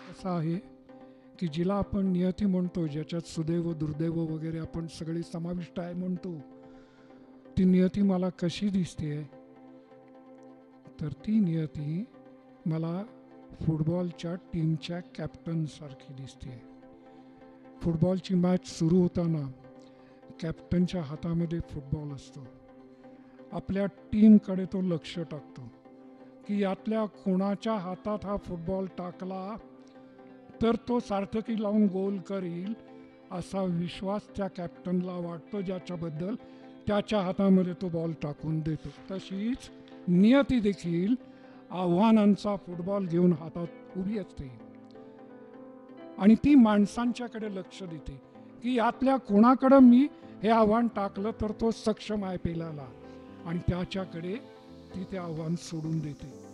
असं आहे की जिला आपण नियती म्हणतो, ज्याच्यात सुदैव दुर्दैव वगैरे आपण सगळे समाविष्ट आहे म्हणतो, ती नियती मला कशी दिसते? तर ती नियती मला फुटबॉलच्या टीमच्या कॅप्टन सारखी दिसते. फुटबॉलची मॅच सुरू होताना कॅप्टनच्या हातामध्ये फुटबॉल असतो. आपल्या टीमकडे तो लक्ष टाकतो की यातल्या कोणाच्या हातात हा फुटबॉल टाकला तर तो सार्थकी लावून गोल करील, असा विश्वास त्या कॅप्टनला वाटतो, ज्याच्याबद्दल त्याच्या हातामध्ये तो बॉल टाकून देतो. तशीच नियती देखील आव्हानांचा फुटबॉल घेऊन हातात उभी असते आणि ती माणसांच्याकडे लक्ष देते की यातल्या कोणाकडं मी हे आव्हान टाकलं तर तो सक्षम आहे पेलाला, आणि त्याच्याकडे ती ते आव्हान सोडून देते.